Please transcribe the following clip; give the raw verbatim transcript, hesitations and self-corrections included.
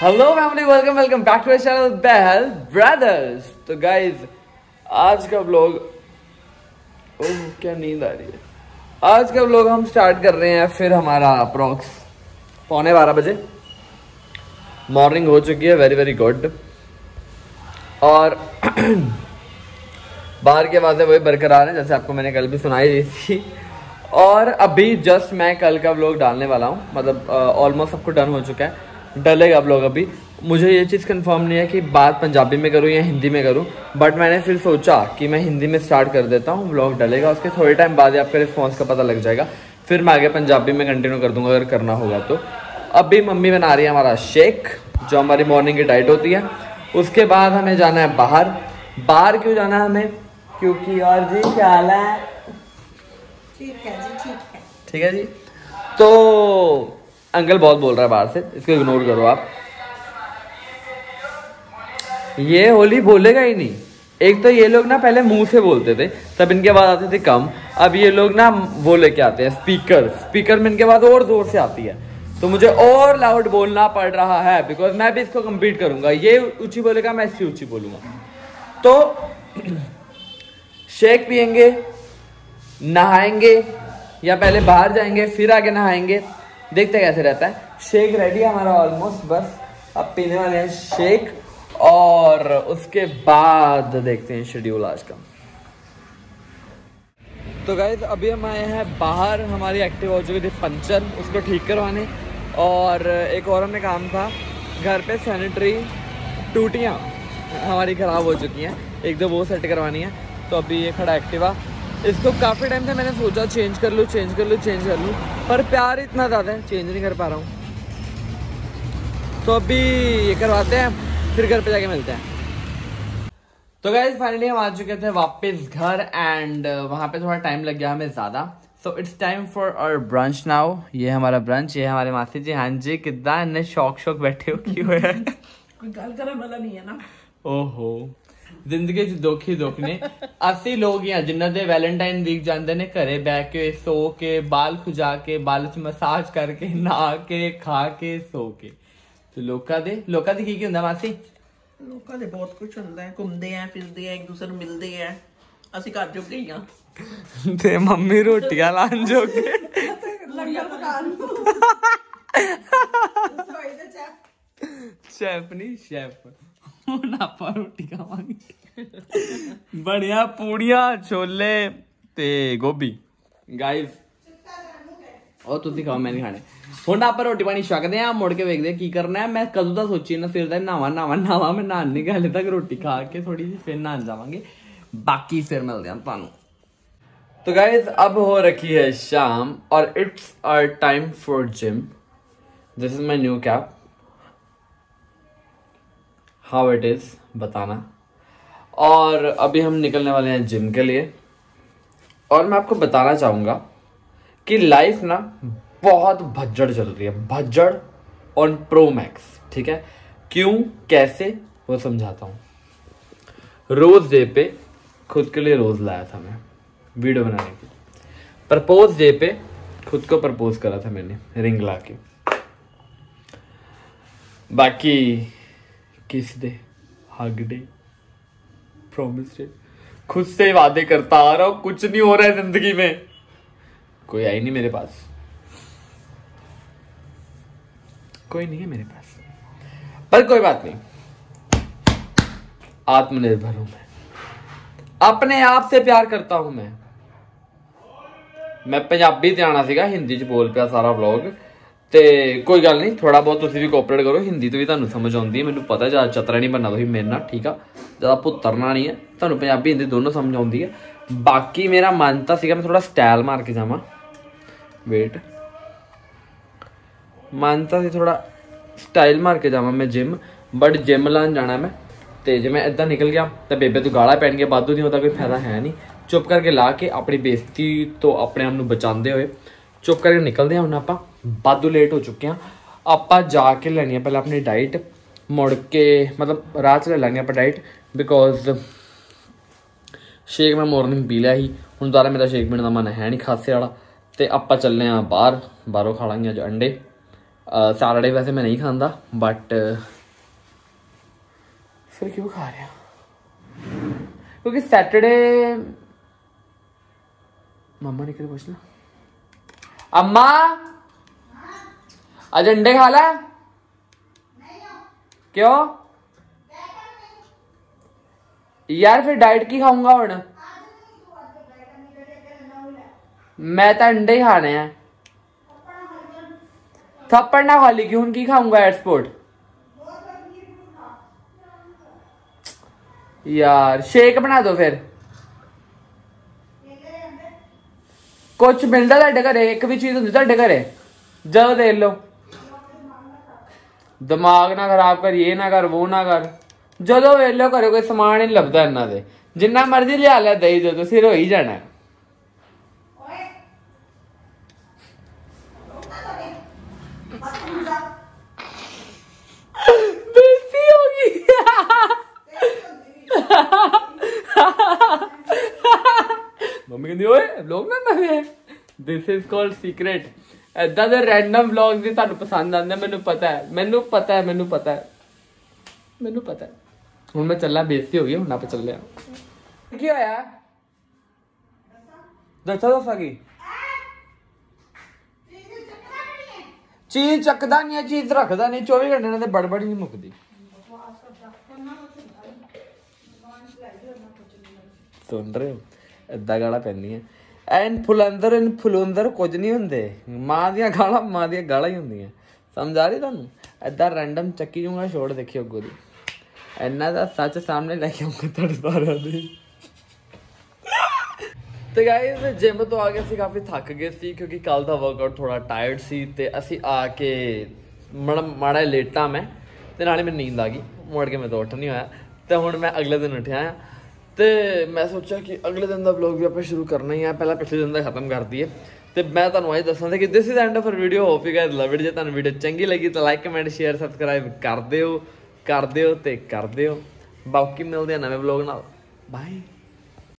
Hello family, welcome welcome back to channel Bahal brothers. तो guys आज का व्लॉग, ओह क्या नींद आ रही है। आज का व्लॉग हम स्टार्ट कर रहे हैं फिर हमारा अप्रॉक्स पौने बारह बजे। मॉर्निंग हो चुकी है, वेरी वेरी गुड। और बाहर की आवाज़ें वही बरकरार हैं जैसे आपको मैंने कल भी सुनाई दी थी। और अभी जस्ट मैं कल का व्लॉग डालने वाला हूँ, मतलब ऑलमोस्ट सबको डन हो चुका है, डलेगा व्लॉग। अभी मुझे ये चीज़ कंफर्म नहीं है कि बात पंजाबी में करूँ या हिंदी में करूँ, बट मैंने फिर सोचा कि मैं हिंदी में स्टार्ट कर देता हूँ, व्लॉग डलेगा, उसके थोड़े टाइम बाद ही आपका रिस्पॉन्स का पता लग जाएगा, फिर मैं आगे पंजाबी में कंटिन्यू कर दूँगा अगर करना होगा तो। अभी मम्मी बना रही है हमारा शेक, जो हमारी मॉर्निंग की डाइट होती है। उसके बाद हमें जाना है बाहर। बाहर क्यों जाना है हमें? क्योंकि और जी क्या हाल है? ठीक है जी, ठीक है, ठीक है जी। तो अंकल बहुत बोल रहा है बाहर से, इसको इग्नोर करो आप। ये होली बोलेगा ही नहीं। एक तो ये लोग ना पहले मुंह से बोलते थे, तब इनके आवाज आती थी कम। अब ये लोग ना वो लेके आते हैं स्पीकर, स्पीकर में इनके आवाज और जोर से आती है, तो मुझे और लाउड बोलना पड़ रहा है, बिकॉज मैं भी इसको कम्पीट करूंगा। ये ऊंची बोलेगा, मैं इससे ऊंची बोलूंगा। तो शेक पियेंगे, नहाएंगे, या पहले बाहर जाएंगे फिर आगे नहाएंगे, देखते कैसे रहता है। शेक रेडी है हमारा ऑलमोस्ट, बस अब पीने वाले हैं शेक, और उसके बाद देखते हैं शेड्यूल आज का। तो गाइस अभी हम आए हैं बाहर, हमारी एक्टिवा हो चुकी थी पंचर, उसको ठीक करवाने। और एक और हमें काम था, घर पे सैनिटरी टूटियाँ हमारी ख़राब हो चुकी हैं, एक दो वो सेट करवानी है। तो अभी ये खड़ा एक्टिवा, इसको काफ़ी टाइम से मैंने सोचा चेंज कर लूँ चेंज कर लूँ चेंज कर लूँ, पर प्यार इतना ज़्यादा है चेंज नहीं कर पा रहा हूँ। तो अभी ये करवाते हैं, फिर घर पे जाके मिलते हैं। तो गाइस फाइनली हम आ चुके थे वापस घर, एंड वहाँ पे थोड़ा टाइम लग गया हमें ज़्यादा। So it's time for our brunch now. ये हमारा ब्रंच, ये हमारे मासी जी। हाँ जी, कितना इन्हें शौक शौक बैठे हो क्यों है? कोई गल करने वाला नहीं है ना। ओहो, जिंदगी च दुख ही दुख ने। अस्सी लोग हैं जिन्होंने वैलेंटाइन वीक जाते ने घरे बह के, सो के, बाल खुजा के, बाल च मसाज करके, नहा के, खा के, सो के। तो लोका दे लोका दे की की हुंदा मासी? ਲੋਕਾਂ ਦੇ ਬਹੁਤ ਕੁਝ ਹੁੰਦਾ ਹੈ, ਘੁੰਮਦੇ ਆ, ਫਿਰਦੇ ਆ, ਇੱਕ ਦੂਸਰੇ ਨੂੰ ਮਿਲਦੇ ਆ। ਅਸੀਂ ਘਰ ਜੁੜ ਗਏ ਆ ਤੇ ਮੰਮੀ ਰੋਟੀਆਂ ਲਾਣ ਜੋਗੇ, ਲੰਗਰ ਪਕਾਉਣ ਨੂੰ। ਸ਼ੈਫ ਨਹੀਂ ਸ਼ੈਫ। ਹੁਣ ਆਪਾਂ ਰੋਟੀ ਖਾਵਾਂਗੇ, ਬਣਿਆ ਪੂੜੀਆਂ, ਛੋਲੇ ਤੇ ਗੋਭੀ। ਗਾਇਸ ਉਹ ਤੁਸੀਂ ਖਾਓ, ਮੈਂ ਨਹੀਂ ਖਾਣੇ। ਹੁਣ ਆਪਾਂ ਰੋਟੀ ਪਾਣੀ ਛਕਦੇ ਆ, ਮੁੜ ਕੇ ਵੇਖਦੇ ਆ ਕੀ ਕਰਨਾ ਹੈ। ਮੈਂ ਕਦੋਂ ਦਾ ਸੋਚੀ ਨਾ ਫਿਰ ਦਾ ਨਹਾਵਾਂ ਨਹਾਵਾਂ ਨਹਾਵਾਂ, ਮੈਂ ਨਹਾਣ ਨਹੀਂ ਗਿਆ ਹਲੇ ਤੱਕ। ਰੋਟੀ ਖਾ ਕੇ ਥੋੜੀ ਜਿਹੀ ਫਿਰ ਨਹਾਣ जावांगे, बाकी फिर मिलते हैं ਤੁਹਾਨੂੰ। तो गाइज अब हो रखी है शाम और it's our time for gym. This is my new cap, how it is बताना। और अभी हम निकलने वाले हैं जिम के लिए। और मैं आपको बताना चाहूँगा कि लाइफ ना बहुत भज्जड़ चल रही है, भज्जड़ ऑन प्रो मैक्स, ठीक है? क्यों कैसे वो समझाता हूँ। रोज डे पे खुद के लिए रोज लाया था मैं वीडियो बनाने की। प्रपोज डे पे खुद को प्रपोज करा था मैंने रिंग ला के। बाकी kiss day, hug day, promise day, खुद से वादे करता आ रहा हूँ, कुछ नहीं हो रहा है जिंदगी में। कोई आई नहीं मेरे पास, कोई नहीं है मेरे पास, पर कोई बात नहीं। आत्मनिर्भर हूं मैं, अपने आप से प्यार करता हूं मैं। मैं पंजाबी ते आना सीगा, हिंदी च बोल पिया सारा व्लॉग। ते कोई गल नहीं, थोड़ा बहुत तुसीं भी कोऑपरेट करो, हिंदी तो भी तुहानूं समझ आउंदी है, मैनूं पता है। ज़्यादा चतरा नहीं बनना तुसीं मेरे नाल, ठीक आ? ज़्यादा भुत्तरना नहीं है, तुहानूं पंजाबी हिंदी दोनों समझ आउंदी है। बाकी मेरा मन तां सीगा मैं थोड़ा स्टाइल मार के जावां, वेट, मन तां सी थोड़ा स्टाइल मार के जावां मैं जिम, बट जिम लान जाना मैं। तो जे मैं इदा निकल गया तो बेबे तो गाला पैन गया, वाधू नहीं होता, कोई फायदा है नहीं। चुप करके ला के अपनी बेइज्जती तो अपने आप बचाते हुए चुप करके निकलते हैं। हम आप वाधू लेट हो चुके हैं, आप जाके लैनी है पहले अपनी डाइट, मुड़ के मतलब राह च ले लेंगे आप डाइट, बिकॉज शेक मैं मॉर्निंग पी लिया ही, हूँ दोबारा मेरा शेक पीने का मन है नहीं खासे वाला। तो आप चलने बाहर, बाहरों खा लेंगे अज अंडे, सैटरडे वैसे मैं नहीं खाता बट फिर क्यों खा रहा क्योंकि सैटरडे मम्मा ने पूछ लो अम्मा आज अंडे खा ला क्यों यार फिर डाइट की खाऊंगा हुण मैं तो अंडे ही खाने हैं थप्पड़ ना खा ली कि हुण की खाऊंगा एयरपोर्ट यार शेक बना दो फिर कुछ मिलता तुहाडे घरे एक भी चीज हुंदी तुहाडे घरे जाओ देख लो दिमाग ना खराब कर ये ना कर वो ना कर जो वेलो घरे कोई समान ही लभदा इन्हां दे जिन्ना मर्जी लिया लिया दही दो तो सिर हो ही जाना है बेइज्जती होगी मम्मी कहती ओए व्लॉग ना नवे दिस इज कॉल्ड सीक्रेट ऐदा दे रैंडम व्लॉग भी तुहानू पसंद आंदे मैनू पता है मैनू पता है मैनू पता है मैनू पता है हुण मैं चलना बेइज्जती हो गई हुण आप चल की होया दसा दसा की चीज चकदा नहीं है चीज रखदा नहीं चौबी घंटे ने बड़बड़ नहीं मुकदी सुन रहे हो इदा गाला पैंदियां एन फुलंदर इन फुलुंदर कुछ नहीं हुंदे मां दियां गाला मां दियां गाला ही हुंदियां समझ आ रही तुहानू इदा रैंडम चक्की जूंगा छोड़ देखियो अगो दी इन्ना दा सच सामने लेके आऊंगा तुहाडे सारे दी ਤੇ ਗਾਇਸ ਜਿਮ ਤੋਂ ਆ ਕੇ ਅਸੀਂ ਕਾਫੀ ਥੱਕ ਗਏ ਸੀ ਕਿਉਂਕਿ ਕੱਲ ਦਾ ਵਰਕਆਊਟ ਥੋੜਾ ਟਾਇਰਡ ਸੀ ਤੇ ਅਸੀਂ ਆ ਕੇ ਮੜਾ ਮਾੜਾ ਲੇਟਾ ਮੈਂ ਤੇ ਨਾਲੇ ਮੈਨੂੰ ਨੀਂਦ ਆ ਗਈ ਮੁੜ ਕੇ ਮੈਂ ਤਾਂ ਉੱਠ ਨਹੀਂ ਹੋਇਆ ਤੇ ਹੁਣ ਮੈਂ ਅਗਲੇ ਦਿਨ ਉੱਠਿਆ ਆ ਤੇ ਮੈਂ ਸੋਚਿਆ ਕਿ ਅਗਲੇ ਦਿਨ ਦਾ ਵਲੌਗ ਵੀ ਆਪਾਂ ਸ਼ੁਰੂ ਕਰਨਾ ਹੀ ਆ ਪਹਿਲਾਂ ਪਿਛਲੇ ਦਿਨ ਦਾ ਖਤਮ ਕਰ ਦਈਏ ਤੇ ਮੈਂ ਤੁਹਾਨੂੰ ਅੱਜ ਦੱਸਾਂਗਾ ਕਿ this is end of our video hope you guys love it ਜੇ ਤੁਹਾਨੂੰ ਵੀਡੀਓ ਚੰਗੀ ਲੱਗੀ ਤਾਂ ਲਾਈਕ ਕਮੈਂਟ ਸ਼ੇਅਰ ਸਬਸਕ੍ਰਾਈਬ ਕਰ ਦਿਓ ਕਰ ਦਿਓ ਤੇ ਕਰ ਦਿਓ ਬਾਕੀ ਮਿਲਦੇ ਆ ਨਵੇਂ ਵਲੌਗ ਨਾਲ ਬਾਏ